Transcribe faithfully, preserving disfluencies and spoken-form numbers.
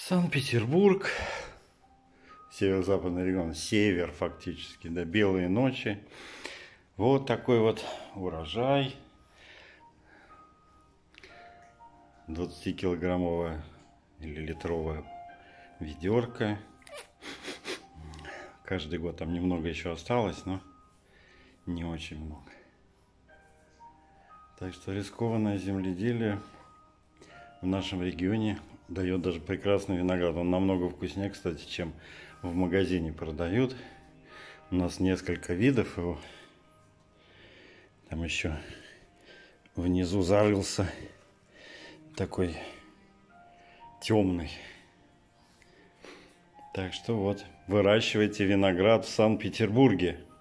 Санкт-Петербург, северо-западный регион, север фактически, да, белые ночи. Вот такой вот урожай. двадцатикилограммовая или литровая ведерко. Каждый год там немного еще осталось, но не очень много. Так что рискованное земледелие в нашем регионе дает даже прекрасный виноград. Он намного вкуснее, кстати, чем в магазине продают. У нас несколько видов его. Там еще внизу зарылся такой темный. Так что вот, выращивайте виноград в Санкт-Петербурге.